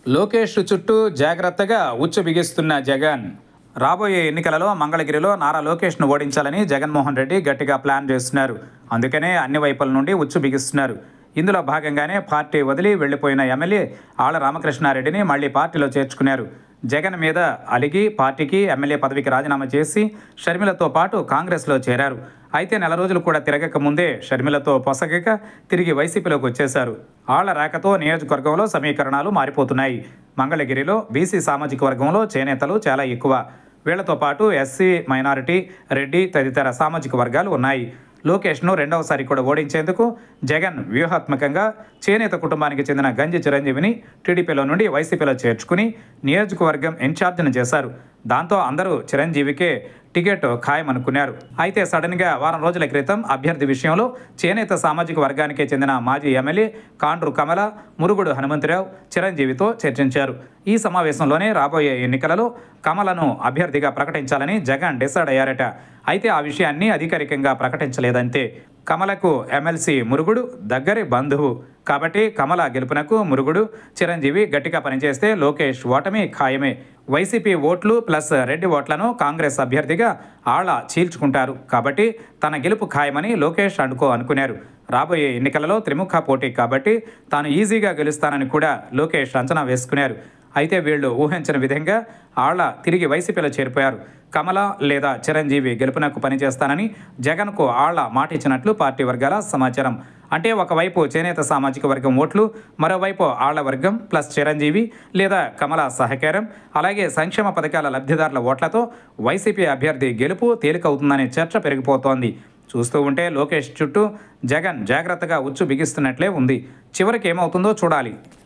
లోకేష్ చుట్టూ జాగ్రత్తగా ఉచ్చు బిగిస్తున్న జగన్. రాబోయే ఎన్నికలలో మంగళగిరిలో నారా లోకేష్ను ఓడించాలని జగన్మోహన్ రెడ్డి గట్టిగా ప్లాన్ చేస్తున్నారు. అందుకనే అన్ని వైపుల నుండి ఉచ్చు బిగిస్తున్నారు. ఇందులో భాగంగానే పార్టీ వదిలి వెళ్లిపోయిన ఎమ్మెల్యే ఆళ్ల రామకృష్ణారెడ్డిని మళ్లీ పార్టీలో చేర్చుకున్నారు. జగన్ మీద అలిగి పార్టీకి ఎమ్మెల్యే పదవికి రాజీనామా చేసి షర్మిలతో పాటు కాంగ్రెస్లో చేరారు. అయితే నెల రోజులు కూడా తిరగక ముందే షర్మిలతో పొసగక తిరిగి వైసీపీలోకి వచ్చేశారు. ఆళ్ల రాకతో నియోజకవర్గంలో సమీకరణాలు మారిపోతున్నాయి. మంగళగిరిలో బీసీ సామాజిక వర్గంలో చేనేతలు చాలా ఎక్కువ. వీళ్లతో పాటు ఎస్సీ, మైనారిటీ, రెడ్డి తదితర సామాజిక వర్గాలు ఉన్నాయి. లోకేష్ను రెండవసారి కూడా ఓడించేందుకు జగన్ వ్యూహాత్మకంగా చేనేత కుటుంబానికి చెందిన గంజి చిరంజీవిని టీడీపీలో నుండి వైసీపీలో చేర్చుకుని నియోజకవర్గం ఇన్ఛార్జిని చేశారు. దాంతో అందరూ చిరంజీవికే టికెట్ ఖాయమనుకున్నారు. అయితే సడన్గా వారం రోజుల క్రితం అభ్యర్థి విషయంలో చేనేత సామాజిక వర్గానికి చెందిన మాజీ ఎమ్మెల్యే కాండ్రు కమల, మురుగుడు హనుమంతరావు చిరంజీవితో చర్చించారు. ఈ సమావేశంలోనే రాబోయే ఎన్నికలలో కమలను అభ్యర్థిగా ప్రకటించాలని జగన్ డిసైడ్ అయ్యారట. అయితే ఆ విషయాన్ని అధికారికంగా ప్రకటించలేదంతే. కమలకు ఎమ్మెల్సీ మురుగుడు దగ్గరి బంధువు కాబట్టి కమల గెలుపునకు మురుగుడు, చిరంజీవి గట్టిగా పనిచేస్తే లోకేష్ ఓటమి ఖాయమే. వైసీపీ ఓట్లు ప్లస్ రెడ్డి ఓట్లను కాంగ్రెస్ అభ్యర్థిగా ఆళ్ల చీల్చుకుంటారు కాబట్టి తన గెలుపు ఖాయమని లోకేష్ అనుకున్నారు. రాబోయే ఎన్నికలలో త్రిముఖ పోటీ కాబట్టి తాను ఈజీగా గెలుస్తానని కూడా లోకేష్ అంచనా వేసుకున్నారు. అయితే వీళ్లు ఊహించిన విధంగా ఆళ్ల తిరిగి వైసీపీలో చేరిపోయారు. కమల లేదా చిరంజీవి గెలుపునకు పనిచేస్తానని జగన్కు ఆళ్ల మాట ఇచ్చినట్లు పార్టీ వర్గాల సమాచారం. అంటే ఒకవైపు చేనేత సామాజిక వర్గం ఓట్లు, మరోవైపు ఆళ్ల వర్గం ప్లస్ చిరంజీవి లేదా కమల సహకారం, అలాగే సంక్షేమ పథకాల లబ్ధిదారుల ఓట్లతో వైసీపీ అభ్యర్థి గెలుపు తేలికవుతుందనే చర్చ పెరిగిపోతోంది. చూస్తూ ఉంటే లోకేష్ చుట్టూ జగన్ జాగ్రత్తగా ఉచ్చు బిగిస్తున్నట్లే ఉంది. చివరికి ఏమవుతుందో చూడాలి.